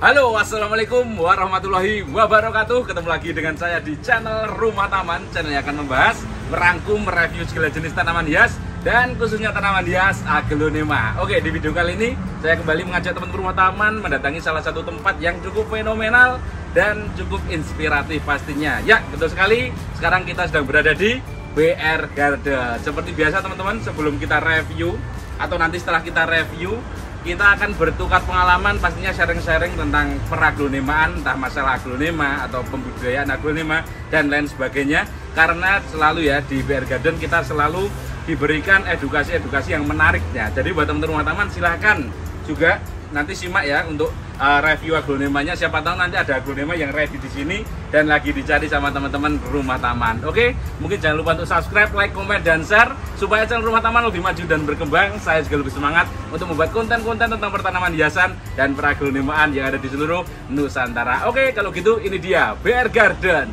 Halo, assalamualaikum warahmatullahi wabarakatuh. Ketemu lagi dengan saya di channel Rumah Taman. Channel yang akan membahas, merangkum, mereview segala jenis tanaman hias dan khususnya tanaman hias aglonema. Oke, di video kali ini saya kembali mengajak teman-teman Rumah Taman mendatangi salah satu tempat yang cukup fenomenal dan cukup inspiratif pastinya. Ya, betul sekali. Sekarang kita sedang berada di BR Garden. Seperti biasa teman-teman, sebelum kita review atau nanti setelah kita review, kita akan bertukar pengalaman, pastinya sharing-sharing tentang peraglonemaan, entah masalah aglonema atau pembudidayaan aglonema dan lain sebagainya. Karena selalu ya di BR Garden kita selalu diberikan edukasi-edukasi yang menariknya. Jadi buat teman-teman Rumah Taman silahkan juga nanti simak ya untuk review aglonemanya. Siapa tahu nanti ada aglonema yang ready di sini dan lagi dicari sama teman-teman Rumah Taman. Oke, mungkin jangan lupa untuk subscribe, like, komen, dan share supaya channel Rumah Taman lebih maju dan berkembang. Saya juga lebih semangat untuk membuat konten-konten tentang pertanaman hiasan dan peraglonemaan yang ada di seluruh Nusantara. Oke, kalau gitu ini dia BR Garden.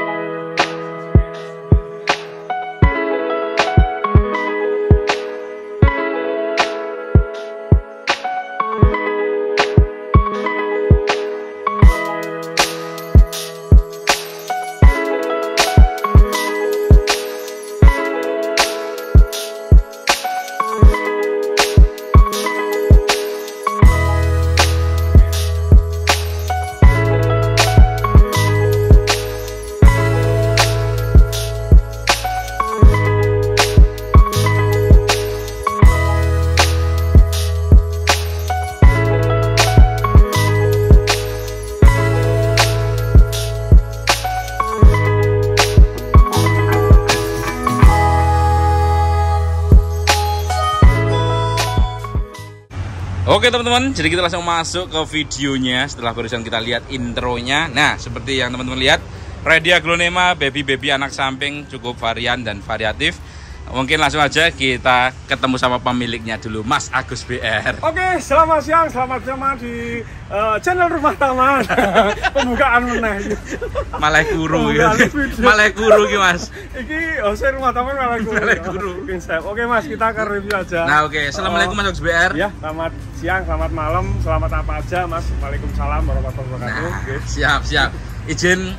Oke teman-teman, jadi kita langsung masuk ke videonya setelah barusan kita lihat intronya. Nah, seperti yang teman-teman lihat, ready aglonema baby anak samping cukup varian dan variatif. Mungkin langsung aja kita ketemu sama pemiliknya dulu, Mas Agus BR. Oke, selamat siang, selamat jamaah di channel Rumah Taman. Pembukaan meneh. Malah guru ya. Malah guru ki, Mas. Iki saya Rumah Taman malah guru. Oke, Mas, kita akan review aja. Nah, oke. Assalamualaikum Mas Agus BR. Ya, selamat siang, selamat malam, selamat apa aja, Mas. Waalaikumsalam warahmatullahi wabarakatuh. Nah, siap. Izin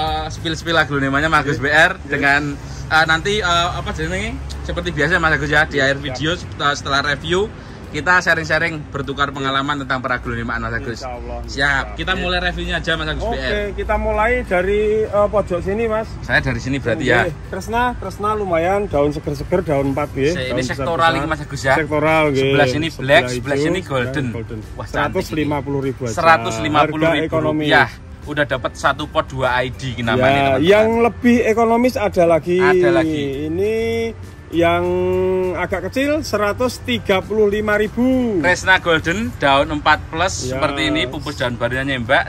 spill aglonemanya Mas Agus BR dengan nanti apa jadinya seperti biasa Mas Agus ya, di akhir video setelah review kita sharing-sharing bertukar pengalaman tentang peraglonemaan Mas Agus. Siap. Kita mulai reviewnya aja Mas Agus BR. Oke, kita mulai dari pojok sini, Mas. Saya dari sini berarti ya. Kresna lumayan, daun seger-seger, daun 4B. Ini sektoral ini Mas Agus ya. Sektoral nggih. Sebelah sini black, sebelah sini golden. Wah, 150.000 aja. 150.000 ekonomi. rupiah. Udah dapat 1 pot 2 ID namanya. Ya, yang lebih ekonomis ada lagi. Ini yang agak kecil 135.000. Kresna Golden daun 4 plus ya, seperti ini, pupus daun barunya Mbak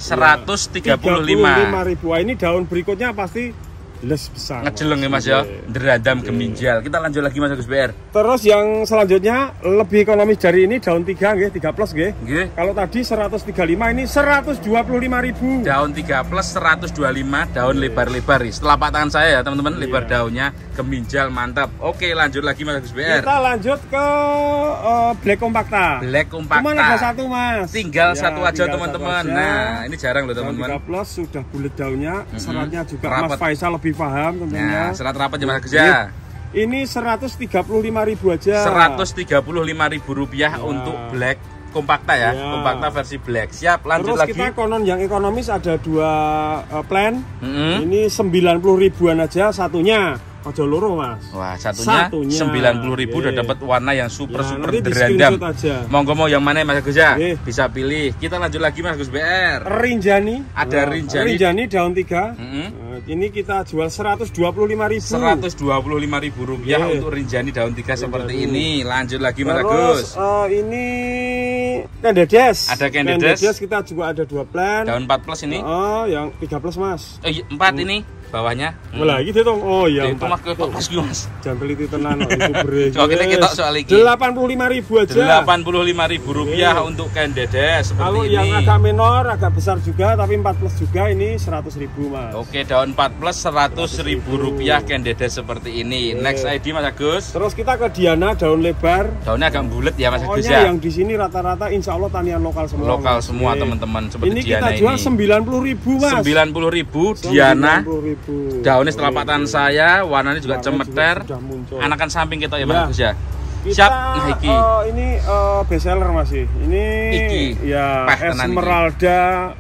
135.000. Wah, ini daun berikutnya pasti les besar. Ngejeleng ya Mas ya, deradam geminjal. Kita lanjut lagi Mas Agus BR. Terus yang selanjutnya lebih ekonomis dari ini, daun 3 nggih, 3 plus nggih. Kalau tadi 135, ini 125.000. Daun 3 plus 125, daun lebar-lebar nih. Telapak tangan saya ya teman-teman, lebar daunnya, geminjal, mantap. Oke, lanjut lagi Mas Agus BR. Kita lanjut ke Black Compacta. Black Compacta. Cuma ada satu Mas. Tinggal satu aja teman-teman. Nah, ini jarang loh teman-teman. 3 plus sudah bulat daunnya, seratnya juga Mas Faisal lebih paham tentunya. Nah, serat rapat ya Mas Agus ya. Ini 135.000 aja. 135.000 rupiah ya, untuk Black Compacta ya. Compacta versi Black. Siap, lanjut lagi. Terus kita konon yang ekonomis ada 2 plan. Ini 90.000-an aja satunya. Ojo loro Mas. Wah, satunya 90.000 udah dapat warna yang super deradam. Monggo mau yang mana Mas Agus ya? Bisa pilih. Kita lanjut lagi Mas Agus BR. Rinjani. Ada Rinjani. Rinjani daun 3. Ini kita jual 125.000. 125.000 rupiah untuk Rinjani daun 3 seperti ini. Lanjut lagi Mas Agus. Ini Candides. Ada Candides. Kita juga ada 2 plan. Daun 4 plus ini. Oh, yang 3 plus Mas. 4 ini. bawahnya. Lagi dia dong. Oh iya. Itu mah ke Mas. Jangan teliti tenan youtuber. Coba kita soal iki. 85.000 aja. 85.000 rupiah untuk Candides seperti kalau ini. Yang agak minor, agak besar juga tapi 4 plus juga ini 100.000 Mas. Oke, daun daun 4 plus Rp100.000 candida seperti ini. Next ID Mas Agus. Terus kita ke Diana daun lebar. Daunnya agak bulat ya Mas Agus ya. ya. Yang di sini rata-rata insya Allah tanian lokal semua. Lokal semua teman-teman seperti ini Diana kita jual ini. 90.000 Mas. 90.000 Diana. Daunnya telapak tangan saya, warnanya juga cemeter. Anakan samping kita ya Mas Agus ya. Kita, nah iki. Ini best seller masih. Ini iki. Ya Esmeralda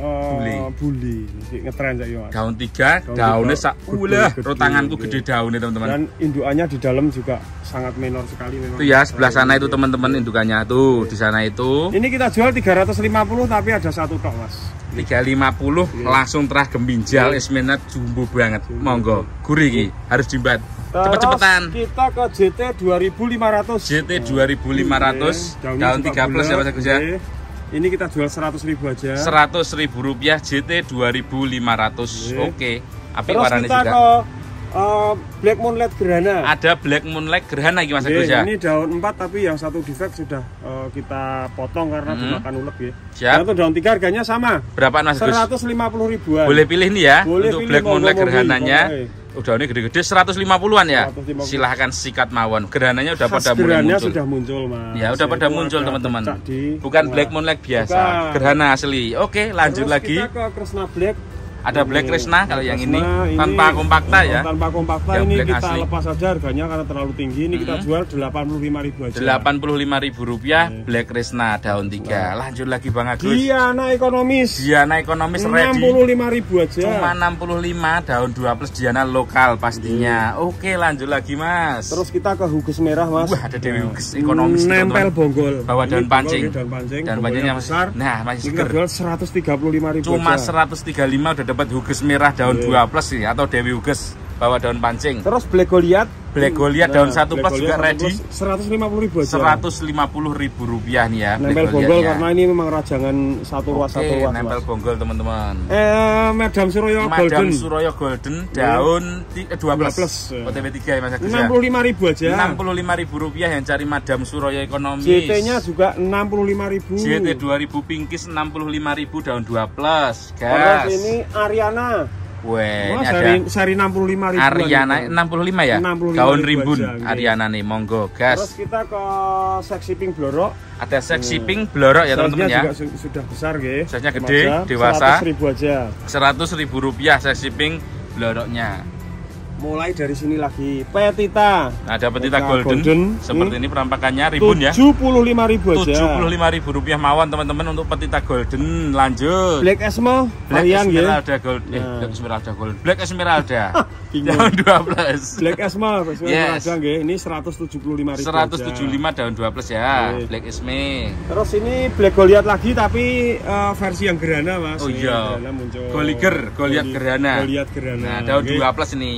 Bully. Ngetren saya Mas. Daun 3, daunnya sak ulah, tanganku gede daunnya teman-teman. Dan indukannya di dalam juga sangat minor sekali memang. Itu ya sebelah sana itu teman-teman indukannya tuh, di sana itu. Ini kita jual 350 tapi ada satu tok Mas. 350 langsung terah gembinjal, esmenat jumbo banget. Monggo, gurih iki, harus dimbat. Cepet-cepetan. Kita ke JT 2500. JT 2500, daun 3 plus ya Mas Agus ya. Ini kita jual 100.000 aja. Rp100.000 JT 2500. Oke. Apik warnanya juga. Terus kita ke Black Moonlight Gerhana. Ada Black Moonlight Gerhana iki Mas Agus ya. Ini daun 4 tapi yang satu defect sudah kita potong karena dimakan ulet ya. Siap. Itu daun 3 harganya sama. Berapaan Mas Agus? 150.000-an. Boleh pilih nih ya. Boleh untuk pilih Black Moonlight Gerhananya. Udah ini gede-gede 150-an ya. 150. Silahkan sikat mawon. Gerhananya udah pada mulai muncul. Sudah muncul Mas. Ya udah pada muncul teman-teman. Bukan Black Moonlight biasa. Gerhana asli. Oke, lanjut lagi. Kita ke Krishna Black. Ada Black Krishna kalau yang ini tanpa kompakta ya. Tanpa kompakta yang ini kita asli. Lepas saja harganya karena terlalu tinggi. Ini kita jual 85.000 aja. Rp85.000 Black Krishna daun 3. Lanjut lagi Bang Agus. Diana ekonomis. Diana ekonomis ready. 65.000 aja. Cuma 65 daun 2 plus Diana lokal pastinya. Oke, lanjut lagi Mas. Terus kita ke Huges merah Mas. Wah, ada Dewi Huges ekonomis nempel bonggol. Bawa daun pancing. Daun pancingnya besar. Nah, masih seger. Kita jual 135.000 cuma 135 udah dapat Huges merah daun 2 plus nih atau Dewi Huges bawa daun pancing. Terus Black Goliath. Black Goliath daun 1 plus juga ready. 150.000 aja. Rp150.000 nih ya. Nempel bonggol karena ini memang rajangan satu ruas satu ruas. Nempel bonggol teman-teman. Madam Suroyo Golden. Madam Suroyo Golden daun 2 plus. OTW 3 ya Mas Agus ya. 65.000 aja. Rp65.000 yang cari Madam Suroyo ekonomis. JT-nya juga 65.000. JT 2000 pinkies 65.000 daun 2 plus. Gas. Terus ini Ariana. Weh, ini ada seri 65.000. Ariana 65 ya? 65 daun rimbun Ariana nih, monggo gas. Terus kita ke Sexy Pink Blorok. Ada Sexy Pink Blorok ya teman-teman ya. Juga sudah besar nggih. Size-nya gede, dewasa. 100.000 aja. Rp100.000 Sexy Pink Bloroknya. Mulai dari sini lagi Petita. Ada Petita Golden. Seperti ini penampakannya ribun ya. Rp75.000 aja. Rp75.000 mawon teman-teman untuk Petita Golden. Lanjut. Black Esmo. Black Esmeralda Gold. Black Esmeralda Gold. Black Esmeralda. Daun 2 plus. Black Esmo. Esmeralda nggih. Ini Rp175.000. 175 daun 2 plus ya. Black Esme. Terus ini Black Goliath lagi tapi versi yang gerhana Mas. Oh iya. Goliath Gerhana. Nah, daun 2 plus ini.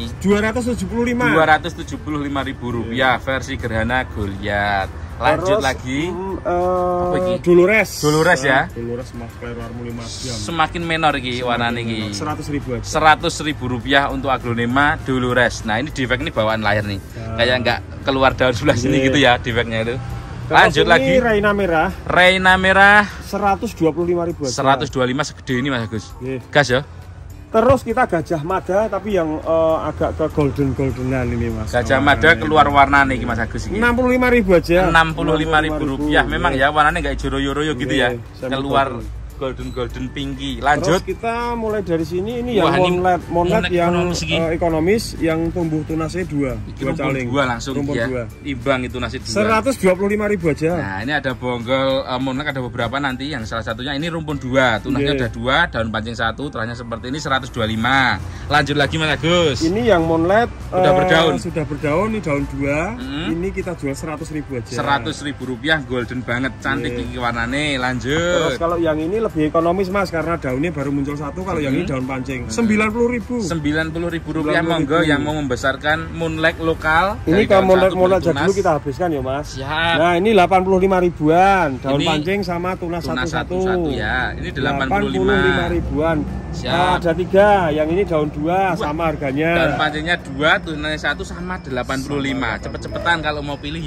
Rp275.000 versi Gerhana Goliath. Lanjut lagi. Dolores ya. Dolores Mas Claro Harmony Mas. Semakin menor iki warnane iki. Rp100.000 aja. Rp100.000 untuk aglonema Dolores. Nah, ini defek ini bawaan layar nih. Kayak nggak keluar daun sebelah sini gitu ya defeknya itu. Lanjut lagi. Reina merah. Reina merah Rp125.000 aja. 125 segede ini Mas Agus. Gas ya. Terus kita Gajah Mada tapi yang agak ke goldenan ini Mas. Gajah Mada keluar warna nih Mas Agus ini. Rp65.000 aja. Rp65.000. Memang ya warnanya nggak joro-yoro gitu ya. Keluar golden pinky. Lanjut. Terus kita mulai dari sini ini yang monlet yang ekonomis yang tumbuh tunasnya 2 caling. 2 langsung ya. Imbang itu nasi 2. Rp125.000 aja. Nah, ini ada bonggol monlet ada beberapa nanti yang salah satunya ini rumpun 2. Tunasnya ada 2, daun pancing 1, terahnya seperti ini 125. Lanjut lagi Mas Agus. Ini yang monlet sudah berdaun ini daun 2. Ini kita jual Rp100.000 aja. Rp100.000 golden banget, cantik iki warnane. Lanjut. Terus kalau yang ini lebih ekonomis Mas karena daunnya baru muncul 1. Kalau yang ini daun pancing Rp90.000. Rp90.000 monggo yang mau membesarkan moonlight lokal. Ini kalau moonlight dulu kita habiskan ya Mas. Siap. Nah ini Rp85.000-an daun pancing sama tunas satu ya. Ini Rp85.000-an. Nah, ada 3, yang ini daun 2 sama harganya. Daun pancingnya 2, tunasnya 1 sama 85. Cepet-cepetan kalau mau pilih ya.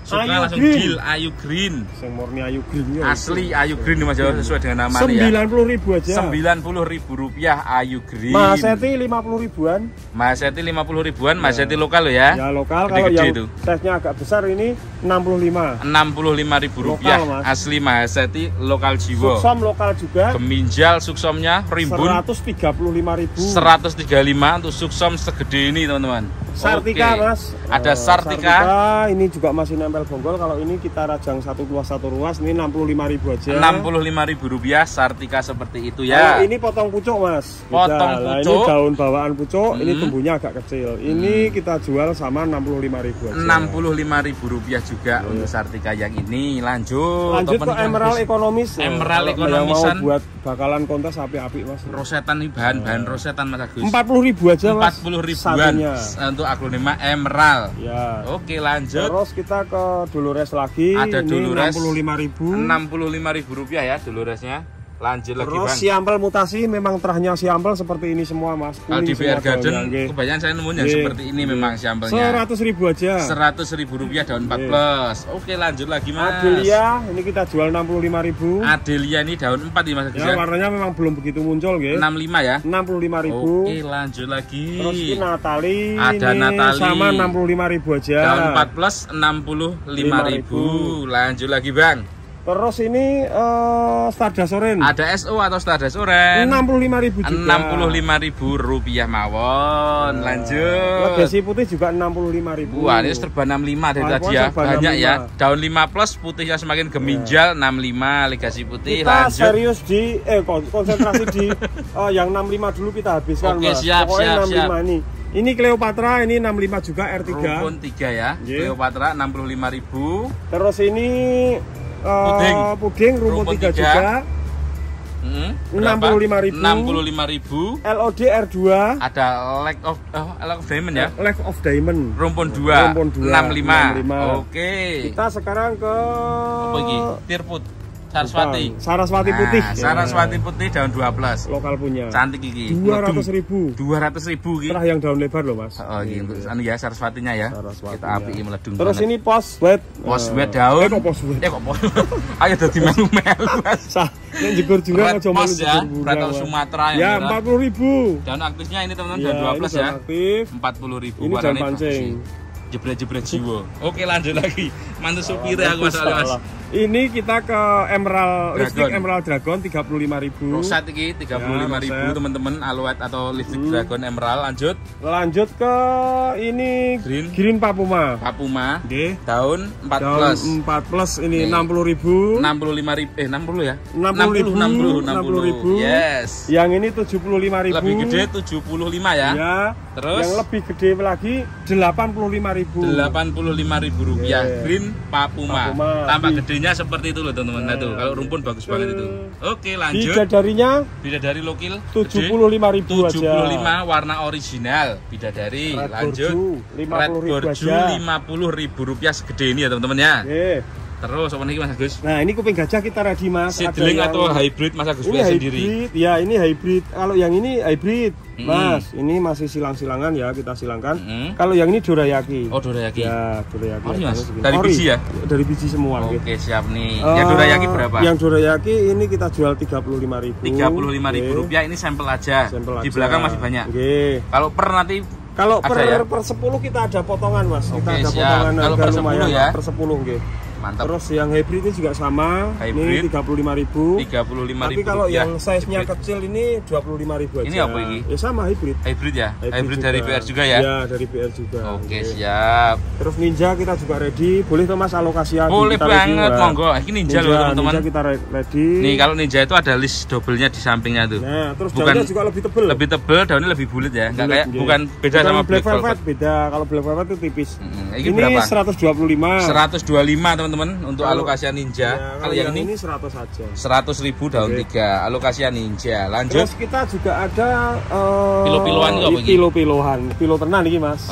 suka langsung deal Ayu Green. Sing murni Ayu Green ya. Asli Ayu Green Mas Jawa sesuai dengan namanya ya. 90.000 aja. Rp90.000 Ayu Green. Mahaseti 50 ribuan. Mahaseti 50 ribuan, Mahaseti lokal lo ya. Ya lokal. Gede -gede kalau yang itu. size-nya agak besar ini 65. Rp65.000 Lokal, Mas. asli Mahaseti lokal jiwo. Suksom lokal juga. Geminjal suksomnya rimbun 135.000. 135 untuk suksom segede ini teman-teman. Sartika Mas. Ada Sartika. Ini juga masih nempel bonggol. Kalau ini kita rajang satu ruas ini 65.000 aja. Rp65.000 Sartika seperti itu ya. Kalau ini potong pucuk Mas. Potong Nah, pucuk. ini daun bawaan pucuk, ini tumbuhnya agak kecil. Ini kita jual sama 65.000 aja. Rp65.000 juga untuk Sartika yang ini. Lanjut ke emerald ekonomis. Emerald Kalau ekonomisan. yang mau buat bakalan kontes api-api Mas. Rosetan nih bahan rosetan Mas Agus. 40.000 aja Mas. 40.000-an untuk aglonema emerald. Ya. Oke, lanjut. Terus kita ke Dolores lagi. Ada ini Dolores 65.000. Rp65.000 ya Doloresnya. Lanjut lagi Terus Bang. siampel mutasi memang terahnya siampel seperti ini semua Mas. Kalau di BR Garden daunnya, kebanyakan saya nemuin yang seperti ini memang sampelnya. 100.000 aja. Rp100.000 daun 4 plus. Oke, lanjut lagi Mas. Adelia ini kita jual 65.000. Adelia ini daun 4 nih Mas Agus Ya, ya. warnanya memang belum begitu muncul nggih. 65 ya. 65.000. Oke, lanjut lagi. Terus ini Natali. Ada ini Natali. sama 65.000 aja. Daun 4 plus 65.000. Lanjut lagi Bang. Terus ini Stardust Orange. Ada SO atau Stardust Orange. 65.000 juga. Rp65.000 mawon. Lanjut. Legasi putih juga 65.000. Wah, ini serba 65 dari tadi ya. Banyak ya. Daun 5 plus putihnya semakin geminjal 65 legasi putih. Kita Lanjut. serius di konsentrasi di yang 65 dulu kita habiskan. Oke, Mas. siap, Pokoknya siap, 65 ini. Ini Cleopatra ini 65 juga R3. Rumpun 3 ya. Cleopatra 65.000. Terus ini puding rumpun 3 juga. 65.000. 65.000. LOD R2. Ada Lack of Diamond ya. Lack of Diamond. Rumpun 2. Rumpun 2 65. Oke. Kita sekarang ke apa iki? Tirput. Saraswati. Saraswati putih. Saraswati putih daun 12. Lokal punya. Cantik iki. 200.000. 200.000 iki. Terah yang daun lebar loh Mas. Oh iki untuk anu ya Saraswatinya ya. Kita api meledung. Terus ini pos wet. Pos wet daun. Kok pos wet? Kok pos. Ayo dadi melu-melu Mas. Nek jegur juga aja melu jegur. Ratau Sumatera ya. 40.000. Daun aktifnya ini teman-teman daun 12 ya. Aktif. 40.000 ini daun pancing. Jebret-jebret jiwa. Oke, lanjut lagi. Mantu supir aku masalah Mas. Ini kita ke Emerald Lipstick Emerald Dragon 35.000. Roset iki 35.000 teman-teman, Alouette atau Lipstick Dragon Emerald. Lanjut ke ini Green Papuma. Papuma. Nggih. Daun 4 plus. Daun 4 plus ini 60.000. 65.000 60 ya? 60.000. Yes. Yang ini 75.000. Lebih gede 75 ya. Ya. Terus yang lebih gede lagi 85.000. Rp85.000 Green Papuma. Tampak gedenya seperti itu loh teman-teman. Nah, tuh kalau rumpun bagus banget itu. Oke, lanjut. Bidadari lokil 75.000 aja. 75 warna original bidadari. Lanjut. Red Borju 50.000 segede ini ya teman-teman ya. Terus apa nih Mas Agus? Nah, ini kuping gajah kita ready Mas. Seedling atau hybrid Mas Agus pilih sendiri? Ya, ini hybrid. Kalau yang ini hybrid, Mas. Ini masih silang-silangan ya, kita silangkan. Kalau yang ini dorayaki. Oh, dorayaki. Ya, dorayaki. Oh, Mas. Dari biji ya? Dari biji semua. Oke, siap nih. Yang dorayaki berapa? Yang dorayaki ini kita jual 35.000. Rp35.000 ini sampel aja. Di belakang masih banyak. Kalau per nanti per 10 kita ada potongan Mas. Kita ada potongan. Kalau per 10 ya? Per 10 nggih. Mantap. Terus yang hybrid ini juga sama. Hybrid. Ini 35.000. Tapi kalau yang size-nya kecil ini 25.000 aja. Ini apa ini? Ya sama hybrid. Hybrid ya? Hybrid dari BR juga ya? Ya, dari BR juga. Oke, siap. Terus Ninja kita juga ready. Boleh tuh Mas alokasi aja. Boleh banget, monggo. Ini Ninja loh teman-teman. Ninja kita ready. Nih, kalau Ninja itu ada list double-nya di sampingnya tuh. Nah, terus daunnya juga lebih tebel. Lebih tebel, daunnya lebih bulat ya. Enggak kayak bukan beda sama Black Velvet. Beda. Kalau Black Velvet itu tipis. Ini berapa? 125. 125 teman-teman untuk alokasi Ninja. Ya, kalau yang ini 100 saja. 100.000 daun 3 alokasi Ninja. Lanjut. Terus kita juga ada pilo-piloan itu apa ini? Pilo-piloan. Pilo tenan ini Mas.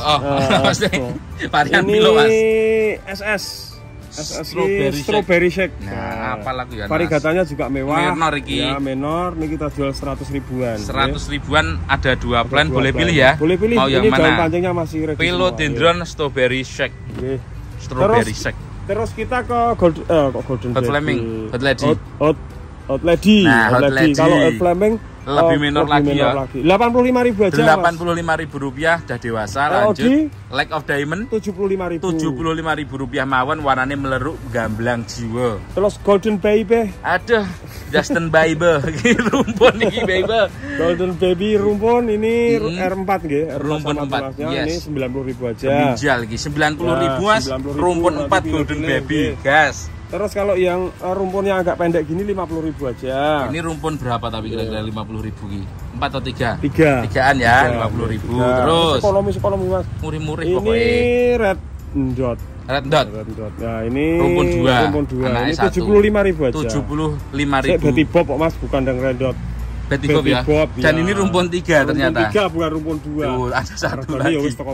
Varian ini pilo Mas. SS Strawberry Shake. Nah, apa lagi ya? Variegatanya juga mewah. Menor iki. Ya, menor. Ini kita jual 100.000-an. 100.000-an ada 2 plan, boleh pilih ya. Boleh pilih. Mau yang ini mana? Daun pancingnya masih Philodendron Strawberry Shake. Strawberry Shake. Terus kita ke Golden Hot Flaming, Hot Lady. Hot Lady. Nah, Hot Lady. Kalau Hot Flaming lebih minor lagi ya. 85.000 aja. 85.000 rupiah dah dewasa. Lanjut. Like of Diamond 75.000 rupiah mawon, warnanya meleruk gamblang jiwa. Terus Golden Baby. Aduh, Justin Bieber rumpun iki Baby. Golden Baby rumpun ini R4 nggih. Rumpun 4. Yes. Ini 90.000 aja. Bijal iki 90.000 Mas. Rumpun 4 Golden Baby. Gas. Terus kalau yang rumpun yang agak pendek gini 50.000 aja. Ini rumpun berapa tapi kira-kira 50.000 ki? 4 atau 3? 3. 3-an ya, 50.000. Terus ekonomi Mas. Murih-murih pokoknya. Ini Red Dot. Nah, ini rumpun 2. Ini 75.000 aja. 75.000. Betty Bob kok Mas, bukan yang Red Dot. Betty Bob ya. Dan ini rumpun 3 ternyata. Rumpun 3 bukan rumpun 2. Tuh, ada satu lagi. Ya wis toko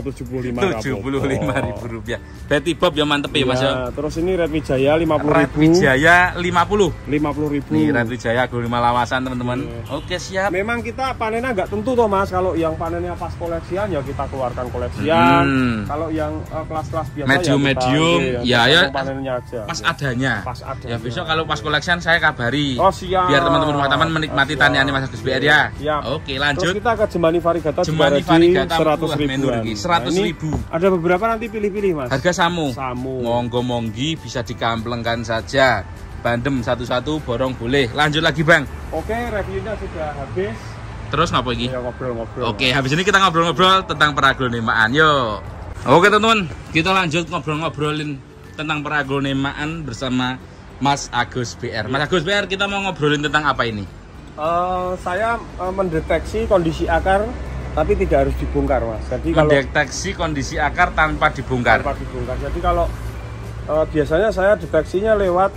75.000 rupiah. Betty Bob yang mantep ya Mas ya. Terus ini Red Wijaya 50.000. Red Wijaya 50. 50.000. Nih Red Wijaya Agulima Lawasan teman-teman. Oke, siap. Memang kita panennya nggak tentu toh Mas. Kalau yang panennya pas koleksian ya kita keluarkan koleksian. Kalau yang kelas-kelas biasa medium ya panennya aja. Pas adanya. Ya besok kalau pas koleksian saya kabari. Oh, siap. Biar teman-teman rumah taman menikmati taniannya Mas Agus BR ya. Oke, lanjut. Terus kita ke Jemani Varigata. Jemani Varigata 100.000. 100.000. Ada beberapa nanti pilih-pilih Mas. Harga samu. Monggo-monggi bisa dikamplengkan saja. Bandem satu-satu borong boleh. Lanjut lagi Bang. Oke, reviewnya sudah habis. Terus ngapa lagi? Ya, ngobrol-ngobrol. Oke, habis ini kita ngobrol-ngobrol tentang peragronemaan. Yuk. Oke teman-teman, kita lanjut ngobrol-ngobrolin tentang peragronemaan bersama Mas Agus BR. Mas Agus BR, kita mau ngobrolin tentang apa ini? Saya mendeteksi kondisi akar tapi tidak harus dibongkar Mas. Jadi mendeteksi kondisi akar tanpa dibongkar. Jadi kalau biasanya saya deteksinya lewat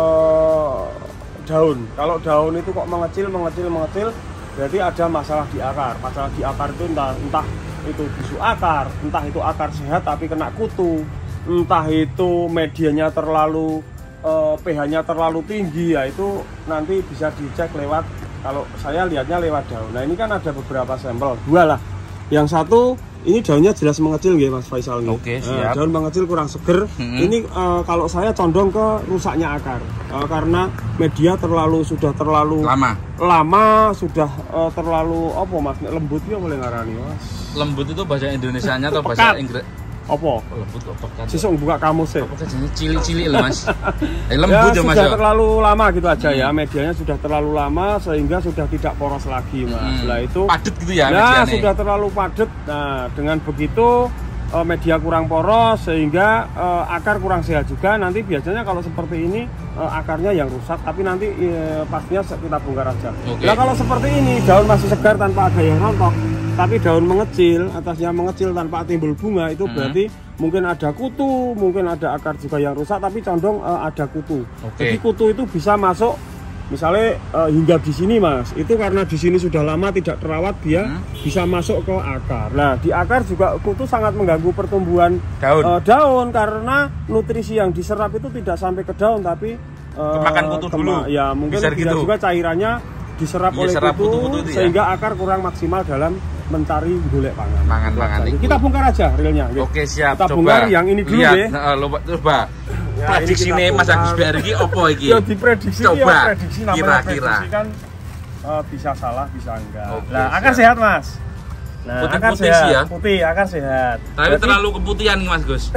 daun. Kalau daun itu kok mengecil, berarti ada masalah di akar. Masalah di akar itu entah itu busuk akar, entah itu akar sehat tapi kena kutu, entah itu medianya terlalu pH-nya terlalu tinggi, ya itu nanti bisa dicek lewat, kalau saya lihatnya lewat daun. Nah ini kan ada beberapa sampel, 2 lah. Yang satu ini daunnya jelas mengecil nggih Mas Faisal. Oke, siap. Daun mengecil kurang seger. Ini kalau saya condong ke rusaknya akar, karena media sudah terlalu lama sudah terlalu apa Mas, lembut ya boleh ngarani Mas. Lembut itu bahasa Indonesianya atau bahasa Inggris? Apa? Lembut apa kan? Sesuk buka kamus ya. Cili-cili loh Mas. Lembut ya Mas. Sudah terlalu lama gitu aja ya. Medianya sudah terlalu lama sehingga sudah tidak poros lagi Mas. Nah itu padat gitu ya medianya. Sudah terlalu padat. Nah, dengan begitu media kurang poros sehingga akar kurang sehat juga. Nanti biasanya kalau seperti ini akarnya yang rusak, tapi nanti pastinya kita bongkar aja. Nah kalau seperti ini daun masih segar tanpa ada yang rontok, tapi daun mengecil, atasnya mengecil tanpa timbul bunga, itu berarti mungkin ada kutu, mungkin ada akar juga yang rusak, tapi condong ada kutu. Jadi kutu itu bisa masuk misalnya hingga di sini Mas, itu karena di sini sudah lama tidak terawat, dia bisa masuk ke akar. Nah di akar juga kutu sangat mengganggu pertumbuhan daun karena nutrisi yang diserap itu tidak sampai ke daun, tapi kemakan kutu dulu. Ya mungkin bisa gitu. Juga cairannya diserap oleh kutu sehingga akar kurang maksimal dalam mencari golek pangan. Kita bongkar aja realnya. Oke, siap. Kita bongkar yang ini dulu ya. Coba. Ya, prediksi nih Mas Agus BR iki opo iki? Ya diprediksi. Coba prediksi namanya prediksi kan bisa salah, bisa enggak. Nah, akar siap. Sehat Mas. Nah, akar sehat. Ya? Putih, akar sehat. Tapi berarti terlalu keputihan nih Mas Gus.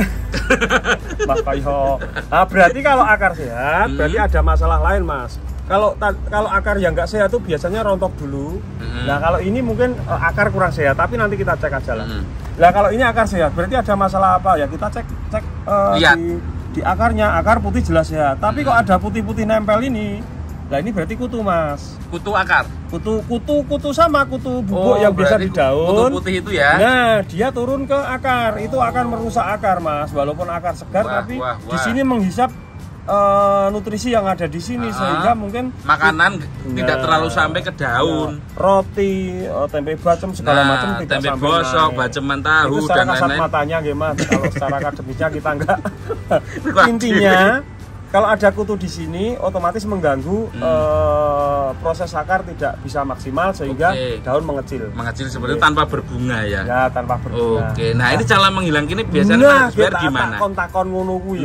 Mas Kaiho. Nah, berarti kalau akar sehat, berarti ada masalah lain Mas. Kalau akar yang nggak sehat tuh biasanya rontok dulu. Nah kalau ini mungkin akar kurang sehat, tapi nanti kita cek aja lah. Nah kalau ini akar sehat, berarti ada masalah apa ya? Kita cek di akarnya, akar putih jelas sehat. Tapi kok ada putih-putih nempel ini, nah ini berarti kutu Mas. Kutu akar. Kutu sama kutu bubuk yang biasa di daun. Kutu putih itu ya. Nah dia turun ke akar, itu akan merusak akar Mas. Walaupun akar segar, tapi di sini menghisap nutrisi yang ada di sini sehingga mungkin makanan tidak terlalu sampai ke daun. Roti, tempe bacem segala macam tidak tempe sampai bosok, baceman tahu dan lain-lain. Matanya gimana? Kalau secara akademisnya kita enggak. Intinya kalau ada kutu di sini otomatis mengganggu proses akar tidak bisa maksimal sehingga daun mengecil. Mengecil seperti tanpa berbunga ya. Ya, tanpa berbunga. Oke. Nah, ini cara menghilangkan ini biasanya gimana? Kontakon ngono kuwi.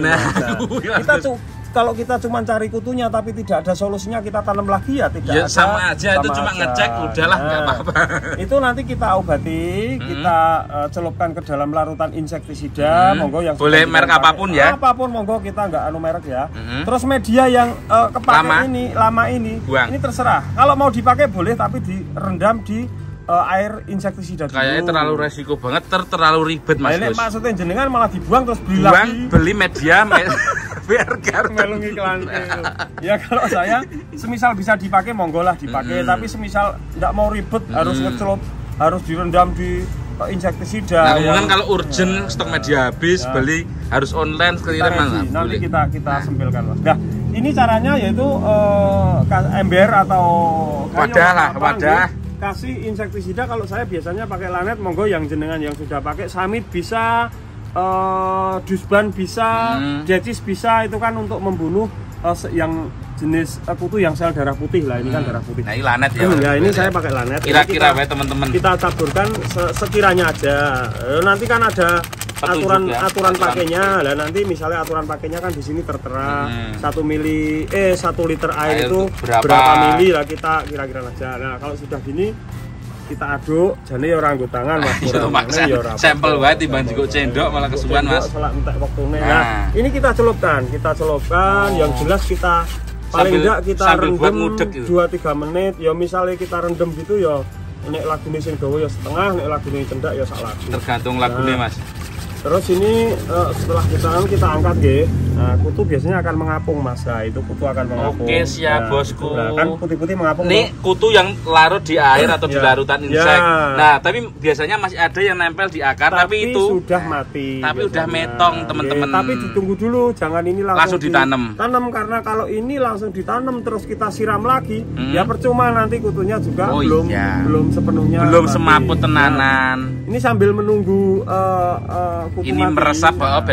Kalau kita cuma cari kutunya tapi tidak ada solusinya, kita tanam lagi ya tidak ada. Sama aja, itu cuma ngecek udahlah nggak apa-apa. Itu nanti kita obati, kita celupkan ke dalam larutan insektisida, monggo yang boleh merek apapun ya. Apapun monggo, kita nggak merek ya. Terus media yang kepake lama ini buang. Ini terserah. Kalau mau dipakai boleh tapi direndam di air insektisida dulu. Kayaknya terlalu resiko banget, terlalu ribet Mas Gus. Maksudnya jenengan malah dibuang terus beli media biar melu iklan. Ya kalau saya semisal bisa dipakai monggo lah dipakai, tapi semisal nggak mau ribet harus ngecelup, harus direndam di insektisida. Nah, kemudian kalau urgent stok media habis, beli harus online sekalian mana? Nanti kita sempilkan Mas. Nah, ini caranya yaitu ember atau wadah. Kasih insektisida. Kalau saya biasanya pakai Lanet, monggo yang jenengan yang sudah pakai Samit bisa, Dusban bisa, Decis bisa, itu kan untuk membunuh yang jenis kutu yang sel darah putih lah. Ini kan darah putih. Nah, ini Lanet ya. Ya, ini saya pakai Lanet. Kira-kira ya teman-teman. Kita taburkan sekiranya aja. Nanti kan ada aturan pakainya. Lah nanti misalnya aturan pakainya kan di sini tertera 1 liter air itu berapa mili lah, kita kira-kira aja. Nah, kalau sudah gini kita aduk, jane ya ora nggo tangan Mas. Sampel wae timbang jiko cendok malah kesuwen Mas. Selak entek wektune. Nah, ini kita celupkan yang jelas kita paling enggak kita rendem 2-3 menit. Ya misalnya kita rendem gitu ya nek lagune sing dawa ya setengah, nek lagune cendak ya sak lagu. Tergantung lagune Mas. Terus ini setelah kita angkat nggih. Nah, kutu biasanya akan mengapung Mas. Nah, itu kutu akan mengapung. Oke, siap bosku. Nah, kan putih-putih mengapung. Ini kutu yang larut di air atau di larutan insek. Nah, tapi biasanya masih ada yang nempel di akar, tapi itu sudah mati. Tapi udah metong, teman-teman. Tapi ditunggu dulu, jangan ini langsung ditanam. Tanam, karena kalau ini langsung ditanam terus kita siram lagi, ya percuma, nanti kutunya juga belum sepenuhnya semaput tenanan. Ini sambil menunggu ini meresap ben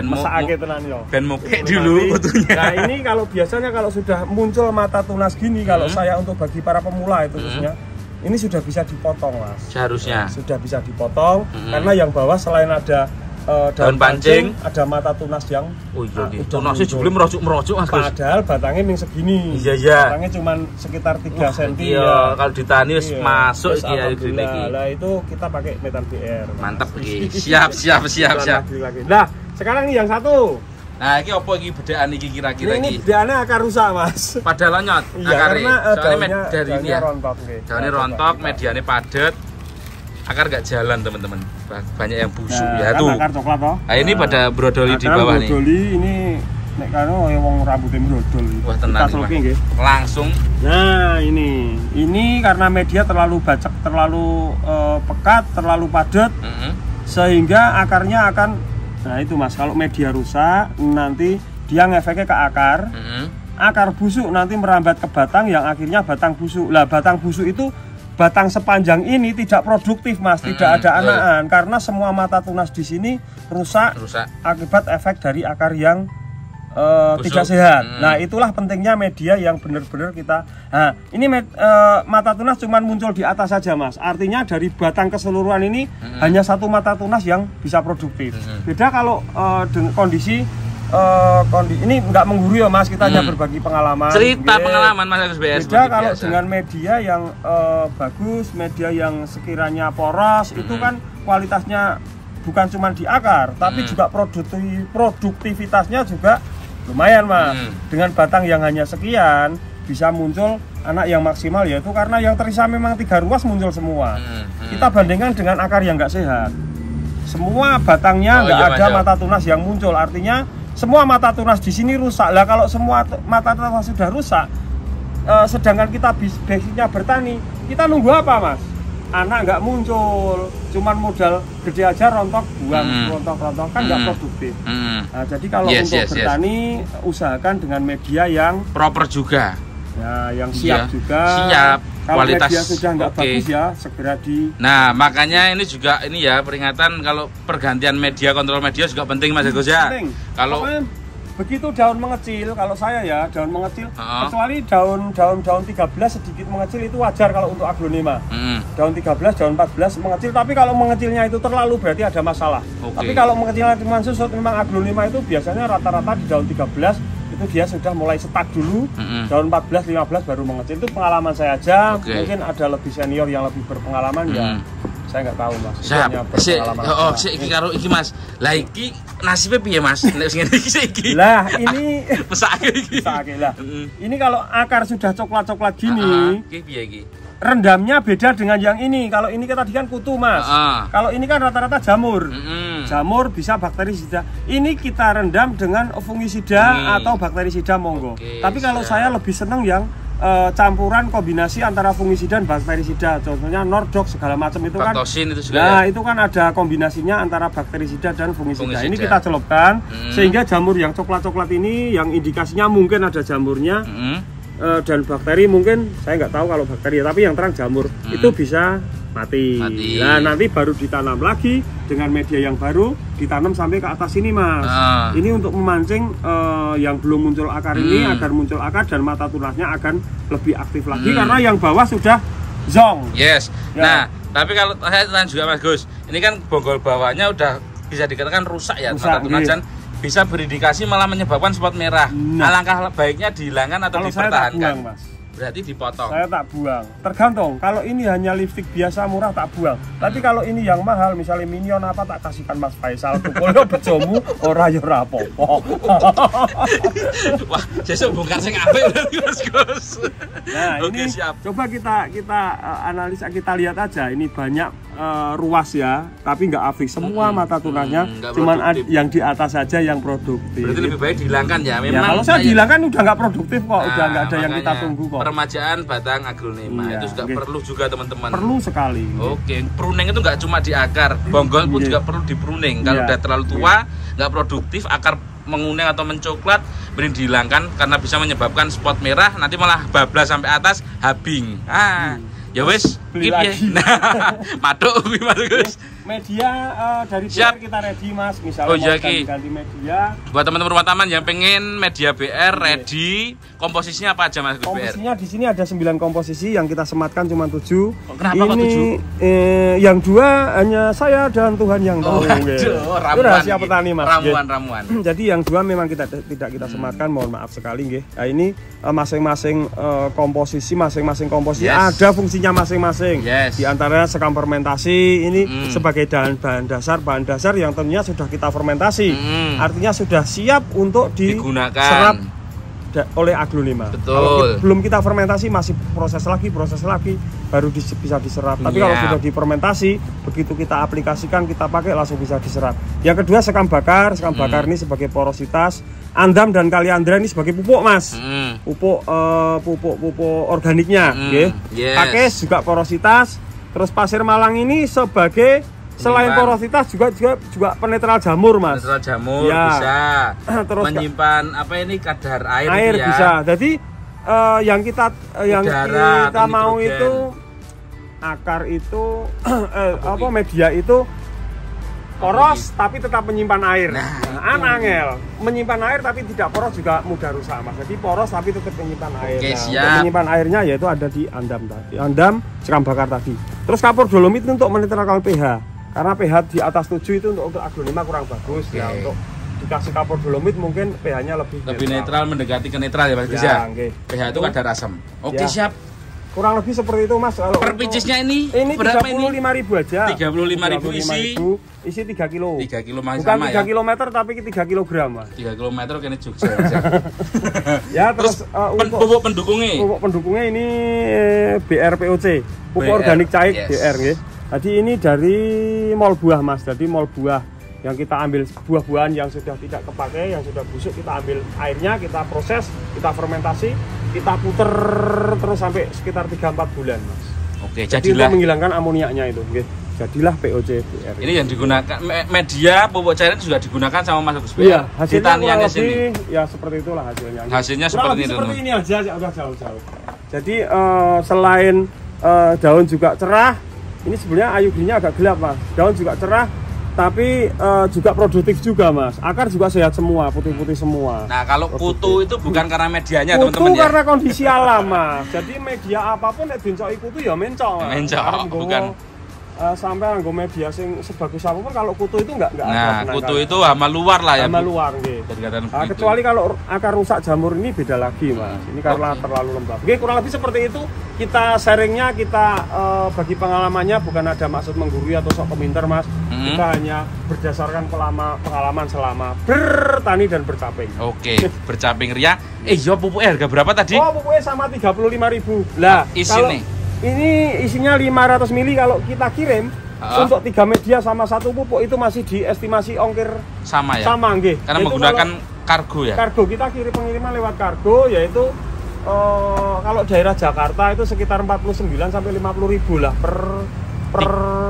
moke dulu kutunya. Nah, ini kalau biasanya kalau sudah muncul mata tunas gini, kalau saya untuk bagi para pemula itu khususnya, ini sudah bisa dipotong Mas. Seharusnya sudah bisa dipotong karena yang bawah selain ada daun pancing, ada mata tunas yang tunasnya jebule merocok Mas. Padahal batangnya ning segini. Iya. Batangnya cuma sekitar 3 cm. Iya, kalau ditani masuk iki ya iki. Lah itu kita pakai metan BR. Mantap iki. Siap. Nah, sekarang ini yang satu. Nah, ini apa iki bedaan iki kira-kira iki? Ini bedaannya akar rusak, Mas. Padahal lonyot akare. Soalnya dari ini ya. Daunnya rontok, mediane padat. Akar nggak jalan teman-teman, banyak yang busuk ya tuh. Akar coklat toh. Nah, ini pada brodoli di bawah nih. Brodoli ini nek karo wong rambutnya brodol. Wah tenang. Langsung. Nah ini karena media terlalu bacek, terlalu pekat, terlalu padat, sehingga akarnya akan. Nah itu Mas, kalau media rusak nanti dia ngefeknya ke akar. Akar busuk nanti merambat ke batang yang akhirnya batang busuk. Lah batang busuk itu batang sepanjang ini tidak produktif Mas, tidak ada anakan karena semua mata tunas di sini rusak akibat efek dari akar yang tidak sehat. Nah itulah pentingnya media yang benar-benar kita. Nah ini mata tunas cuma muncul di atas saja Mas, artinya dari batang keseluruhan ini hanya satu mata tunas yang bisa produktif. Beda kalau dengan kondisi ini nggak menggurui ya Mas, kita hanya berbagi pengalaman. Cerita pengalaman Mas Agus BS. Beda kalau dengan media yang bagus, media yang sekiranya poros, itu kan kualitasnya bukan cuma di akar, tapi juga produktivitasnya juga lumayan Mas. Dengan batang yang hanya sekian bisa muncul anak yang maksimal, yaitu karena yang terisa memang 3 ruas muncul semua. Kita bandingkan dengan akar yang nggak sehat, semua batangnya nggak ada mata tunas yang muncul, artinya semua mata tunas di sini rusak. Lah kalau semua mata tunas sudah rusak, sedangkan kita basicnya bertani, kita nunggu apa Mas? Anak nggak muncul, cuman modal gede aja rontok buang, rontok kan nggak produktif. Nah, jadi kalau untuk bertani usahakan dengan media yang proper juga, ya, yang siap juga. Siap. Kalau kualitas media sudah nggak bagus ya segera di. Nah makanya ini juga ini ya peringatan kalau pergantian media, kontrol media juga penting Mas Agus ya. Kalau begitu daun mengecil, kalau saya ya daun mengecil, kecuali daun 13 sedikit mengecil itu wajar kalau untuk aglonema. Daun 13, daun 14 mengecil, tapi kalau mengecilnya itu terlalu berarti ada masalah. Tapi kalau mengecilnya cuma susut, memang aglonema itu biasanya rata-rata di daun 13 itu dia sudah mulai stuck dulu, daun 14, 15 baru mengecil. Itu pengalaman saya aja, mungkin ada lebih senior yang lebih berpengalaman ya. Saya nggak tahu Mas. Iki karo iki Mas. Lah iki nasibnya piye Mas? Nek sing iki. Lah ini pesake iki. Pesake lah. Ini kalau akar sudah coklat-coklat gini, iki piye iki? Rendamnya beda dengan yang ini. Kalau ini tadi kan kutu Mas. Kalau ini kan rata-rata jamur. Jamur bisa bakterisida. Ini kita rendam dengan fungisida atau bakterisida monggo. Tapi kalau saya lebih seneng yang campuran kombinasi antara fungisida dan bakterisida, contohnya Nordox segala macam itu kan. Itu juga nah itu kan ada kombinasinya antara bakterisida dan fungisida. Ini kita celupkan sehingga jamur yang coklat-coklat ini yang indikasinya mungkin ada jamurnya dan bakteri, mungkin saya nggak tahu kalau bakteri, tapi yang terang jamur itu bisa mati. Nah nanti baru ditanam lagi dengan media yang baru, ditanam sampai ke atas ini Mas. Ini untuk memancing yang belum muncul akar ini agar muncul akar dan mata tunasnya akan lebih aktif lagi karena yang bawah sudah zong. Yes. Ya. Nah tapi kalau saya tanya juga Mas Gus, ini kan bonggol bawahnya udah bisa dikatakan rusak ya, mata tunas dan bisa berindikasi malah menyebabkan spot merah. Alangkah baiknya dihilangkan atau dipertahankan. Saya tak buang, Mas. Berarti dipotong. Saya tak buang. Tergantung. Kalau ini hanya lipstick biasa murah tak buang. Tapi kalau ini yang mahal, misalnya Minion apa, tak kasihkan Mas Faisal. Tukulnya bejomu ora yo ora apa-apa. Wah, sesuk bongkar sing apik Mas Gus. Nah, ini siap. Coba kita analisa, kita lihat aja. Ini banyak ruas ya, tapi nggak afik semua mata tunanya, cuman yang di atas saja yang produktif. Berarti lebih baik dihilangkan ya. Memang kalau saya dihilangkan udah nggak produktif kok, udah nggak ada yang kita tunggu kok. Peremajaan batang aglonema itu juga perlu juga teman-teman. Perlu sekali. Oke, pruning itu nggak cuma di akar, bonggol pun juga perlu di pruning. Kalau udah terlalu tua, nggak produktif, akar menguning atau mencoklat, mending dihilangkan karena bisa menyebabkan spot merah, nanti malah bablas sampai atas, habing. Ya wes, beli lagi. Maduk Mas Gus. Media dari BR kita ready Mas, misalnya ganti media. Buat teman-teman rumah taman yang pengen media BR ready, komposisinya apa aja Mas Gus? Komposisinya di sini ada 9 komposisi, yang kita sematkan cuma 7. Kenapa kok 7? Yang 2 hanya saya dan Tuhan yang tahu. Itu rahasia petani Mas. Ramuan. Jadi yang 2 memang tidak kita sematkan, mohon maaf sekali nggih. Nah ini masing-masing komposisi ada fungsinya masing-masing. Di antaranya sekam fermentasi ini sebagai bahan dasar yang tentunya sudah kita fermentasi, artinya sudah siap untuk diserap oleh aglonema. Kalau belum kita fermentasi masih proses lagi baru bisa diserap. Tapi kalau sudah difermentasi, begitu kita aplikasikan, kita pakai langsung bisa diserap. Yang kedua sekam bakar ini sebagai porositas, andam dan kaliandra ini sebagai pupuk Mas, pupuk organiknya, pakai juga porositas. Terus pasir malang ini sebagai selain porositas juga penetral jamur Mas. Penetral jamur bisa. Terus menyimpan kadar air ya. Bisa. Jadi yang kita mau hidrogen. Itu akar itu media itu poros tapi tetap menyimpan air. Angel menyimpan air tapi tidak poros juga mudah rusak Mas. Jadi poros tapi tetap menyimpan air. Untuk menyimpan airnya yaitu ada di andam sekam bakar tadi. Terus kapur dolomit untuk menetralkan pH. Karena pH di atas 7 itu untuk aglonema kurang bagus ya. Untuk dikasih kapur dolomit mungkin pH-nya lebih netral, mendekati ke netral ya Mas Gus ya. pH itu kadar asam. Siap. Kurang lebih seperti itu Mas. Kalau per picisnya ini berapa ini? 35.000 aja. 35.000 isi 3 kilo. 3 kilo masih bukan sama 3 kilometer tapi 3 kilogram Mas. 3 kilometer kene Jogja. Ya terus untuk pupuk pendukungnya ini BR POC, pupuk organik cair BR nggih. Tadi ini dari mol buah Mas. Jadi mol buah yang kita ambil buah-buahan yang sudah tidak kepakai, yang sudah busuk, kita ambil airnya, kita proses, kita fermentasi, kita puter terus sampai sekitar 3-4 bulan Mas. Jadi untuk menghilangkan amoniaknya itu jadilah POC BR. Ini yang digunakan media pupuk cairan juga digunakan sama Mas Gus BR. Iya, hasilnya lebih ya seperti itulah hasilnya. Hasilnya seperti ini aja, udah jauh-jauh. Jadi selain daun juga cerah, ini sebenarnya ayuginya agak gelap Mas. Daun juga cerah, tapi juga produktif juga Mas. Akar juga sehat semua, putih-putih semua. Nah kalau kutu itu bukan karena medianya teman-teman ya. Kutu karena kondisi alam Mas. Jadi media apapun nek dincoki kutu ya mencok. Mencok, bukan sampai anggo media sing sebagus apapun kalau kutu itu enggak nah, ada. Nah, kutu itu hama luar lah ya. Hama luar nggih. Kecuali kalau akar rusak jamur ini beda lagi Mas. Ini karena terlalu lembab. Oke, kurang lebih seperti itu. Kita sharingnya, kita bagi pengalamannya, bukan ada maksud menggurui atau sok peminter Mas. Kita hanya berdasarkan pengalaman selama bertani dan bercaping. Oke, bercaping Ria. Iya pupuknya harga berapa tadi? Oh, pupuknya sama 35.000. Lah, isi ini isinya 500 mili kalau kita kirim untuk 3 media sama 1 pupuk itu masih diestimasi ongkir sama ya? Sama nggih. Karena yaitu menggunakan kargo ya? Kargo, kita kirim pengiriman lewat kargo yaitu kalau daerah Jakarta itu sekitar 49 sampai 50.000 lah per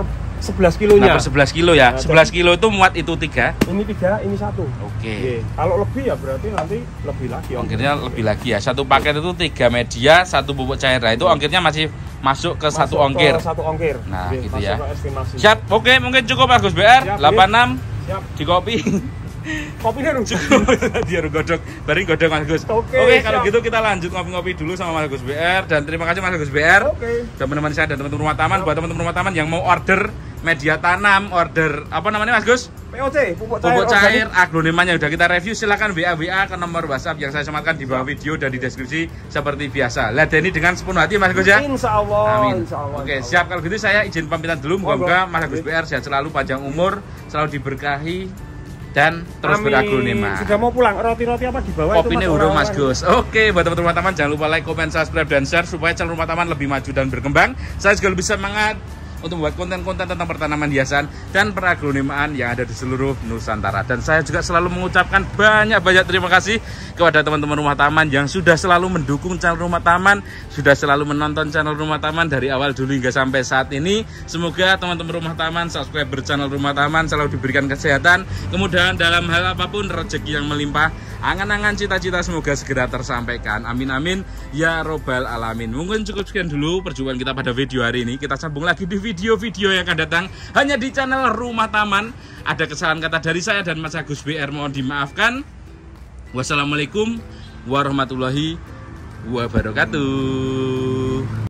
11 kilonya. Nah, per 11 kilo ya. Nah, 11 kilo itu muat itu 3. Ini 3, ini 1. Oke. Kalau lebih ya berarti nanti lebih lagi. Ongkirnya lebih lagi ya. Satu paket itu 3 media, 1 pupuk cair. Nah, itu ongkirnya masih masuk ke 1 ongkir. Ke 1 ongkir. Nah, gitu ya. Siap. Oke, mungkin cukup Agus BR. 86. Siap. Di kopi. Kopinya cukup. Dia godok, bareng godok Mas Agus. Oke, kalau gitu kita lanjut ngopi-ngopi dulu sama Mas Agus BR dan terima kasih Mas Agus BR. Sudah menemani saya dan teman-teman rumah taman. Buat teman-teman rumah taman yang mau order media tanam, order apa namanya Mas Gus? POC, pupuk cair aglonema-nya udah kita review. Silakan WA ke nomor WhatsApp yang saya sematkan di bawah video dan di deskripsi seperti biasa. Ladeni dengan sepenuh hati Mas Gus ya. Insyaallah. Amin. Oke, siap. Kalau gitu saya izin pamitan dulu. Moga-moga Mas Agus BR sehat selalu, panjang umur, selalu diberkahi dan terus beraglonema. Sudah mau pulang, roti-roti apa dibawa? Kopinya udah Mas Gus. Oke, buat teman-teman rumah taman jangan lupa like, comment, subscribe dan share supaya channel rumah taman lebih maju dan berkembang. Saya juga lebih semangat untuk membuat konten-konten tentang pertanaman hiasan dan peraglonemaan yang ada di seluruh Nusantara. Dan saya juga selalu mengucapkan banyak-banyak terima kasih kepada teman-teman rumah taman yang sudah selalu mendukung channel rumah taman, sudah selalu menonton channel rumah taman dari awal dulu hingga sampai saat ini. Semoga teman-teman rumah taman, subscriber channel rumah taman selalu diberikan kesehatan, kemudahan dalam hal apapun, rezeki yang melimpah, angan-angan cita-cita semoga segera tersampaikan. Amin amin ya robbal alamin. Mungkin cukup sekian dulu perjumpaan kita pada video hari ini. Kita sambung lagi di video-video yang akan datang hanya di channel Rumah Taman. Ada kesalahan kata dari saya dan Mas Agus BR, mohon dimaafkan. Wassalamualaikum warahmatullahi wabarakatuh.